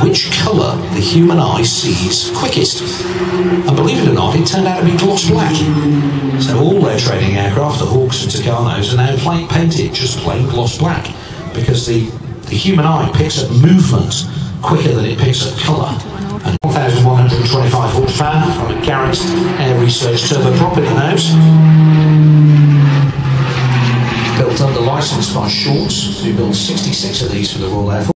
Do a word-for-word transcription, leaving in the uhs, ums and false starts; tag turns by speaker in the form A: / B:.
A: which colour the human eye sees quickest. And believe it or not, it turned out to be gloss black. So all their training aircraft, the Hawks and Tucanos, are now plain painted just plain gloss black, because the, the human eye picks up movement quicker than it picks up colour. And one thousand one hundred twenty-five horsepower from a Garrett Air Research turboprop in the nose. Built under licence by Shorts, who built sixty-six of these for the Royal Air Force.